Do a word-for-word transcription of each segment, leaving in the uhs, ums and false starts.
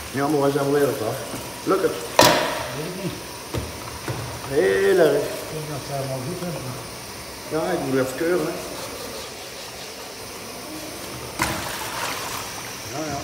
Ja, maar wij zijn wel eerlijk toch? Lukt het? Weet ik niet. Heel erg. Ik denk dat het helemaal goed is. Ja, ik moet even keuren. Hè. Ja, ja.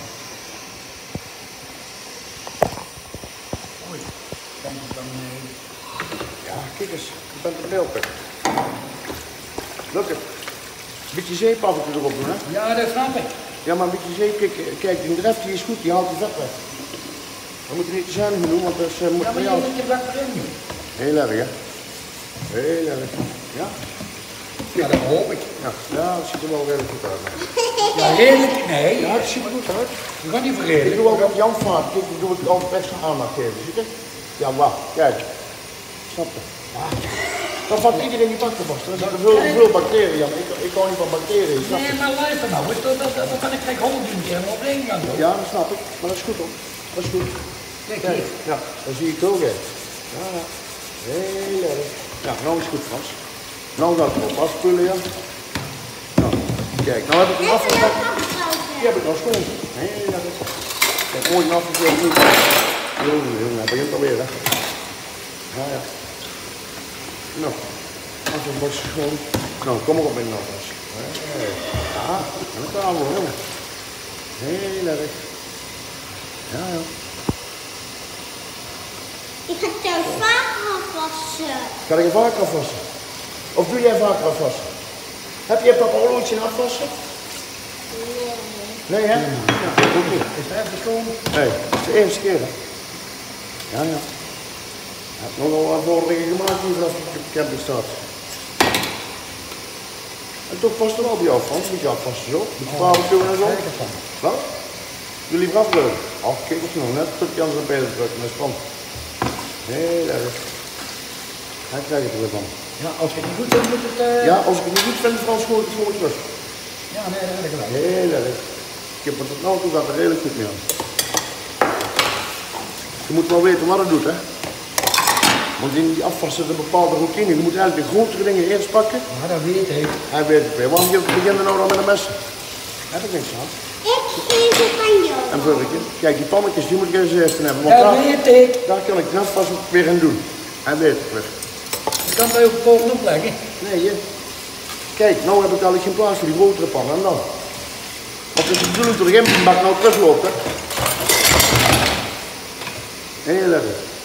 Oei. Kan het dan mee? Ja, kijk eens. Je bent er melken. Lukt het? Een beetje zeep af en toe erop doen, hè? Ja, dat snap ik. Ja, maar een beetje zeep, kijk, kijk die dreft die is goed, die haalt die vet weg. We moeten niet te zuinig doen, want dat is uh, moet Ja, maar jou. je moet je bak erin doen. Heel erg, hè? Heel erg. Ja? Ja, dat hoop ik. Ja, ja, dat ziet er wel redelijk goed uit. Ja, redelijk? Nee. Ja, het ziet er goed uit. Je gaat niet Ik verredelijk. doe ook op Jan vaart, kijk, ik doe het altijd extra aandacht geven, zie je? Ja, wacht, kijk. Snap je? Ja. Dan vat iedereen die bakken vast. Er zitten veel, veel bacteriën, Jan. Ik, ik hou niet van bacteriën, snap je? Nee, maar luister nou, dat, dat, dat, dat kan ik gelijk honderd keer op één gaan doen. Ja, dat snap ik, maar dat is goed hoor. Dat is goed. Kijk Kijk, hier. ja, dan zie ik ook, hè. Ja, ja. Heel erg. Ja, nou is het goed, Frans. Nou gaat het erop afspoelen, ja. Nou, kijk, nou heb ik hem afgepakt. Die heb ik al schoon. Heel erg. Kijk, mooi afgevuld nu. Jongen, jongen, hij begint alweer, hè. Ja, ja. Nou, afvalbakje schoon. Nou, kom maar op in de afwas. Ja, en dan gaan we, jongen. Heel erg. Ja, ja. Ik ga jou vaker afwassen. Ga ik je vaker afwassen? Of doe jij vaker afwassen? Heb je papa al ooit zien afwassen? Nee. Nee, hè? Ja, dat ook niet. Is het even schoon? Nee, dat is de eerste keer, hè? Ja, ja. Ik heb nog wel wat vorige dingen gemaakt die vanaf de camping staat. En toch past er wel bij jou, Frans. Moet je afwassen zo? Met je twaalf uur en zo? Wat? Doe liever afleuren. Ach, kijk eens nog, net tot Jans op beter drukken, dat is spannend. Heel erg. Hij krijgt het er weer van. Ja, als je het niet goed vindt, moet het... Uh... Ja, als ik het niet goed vind, Frans, gooi ik het gewoon terug. Ja, nee, dat heb ik gelijk. Heel erg. Ik heb het tot nu toe gaat er redelijk goed mee aan. Je moet wel weten wat het doet, hè. Want in die afwas zit een bepaalde routine. Je moet eigenlijk de grotere dingen eerst pakken. Ja, dat weet ik. Hij weet het weer. Waarom beginnen we nou dan met een mes? Heb ik niks aan. Ik geef het aan jou. En vorige. Kijk, die pannetjes, die moet ik eens eerst hebben. Want Dat daar, weet ik. daar kan ik de afwas ook weer gaan doen. Hij weet het weer. Je kan het ook bovenop leggen. Nee, je. Kijk, nou heb ik al geen plaats voor die grotere pannen. En dan? Want het is de bedoeling dat de gimpbak nou terugloopt, hè. Heel erg.